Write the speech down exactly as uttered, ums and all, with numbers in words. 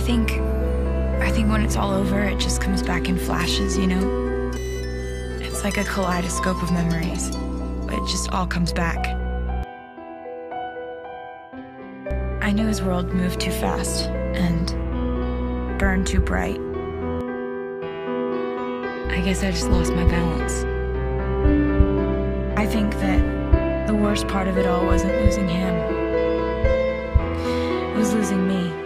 think, I think when it's all over, it just comes back in flashes, you know? It's like a kaleidoscope of memories. It just all comes back. I knew his world moved too fast and burned too bright. I guess I just lost my balance. I think that the worst part of it all wasn't losing him. It was losing me.